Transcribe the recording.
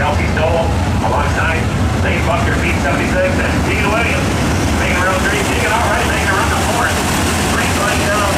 Kelsey Stoll, alongside Lane Buckner, Pete 76, and Dean Williams. Making road 3, taking all right, making a run to 4th. Green flag down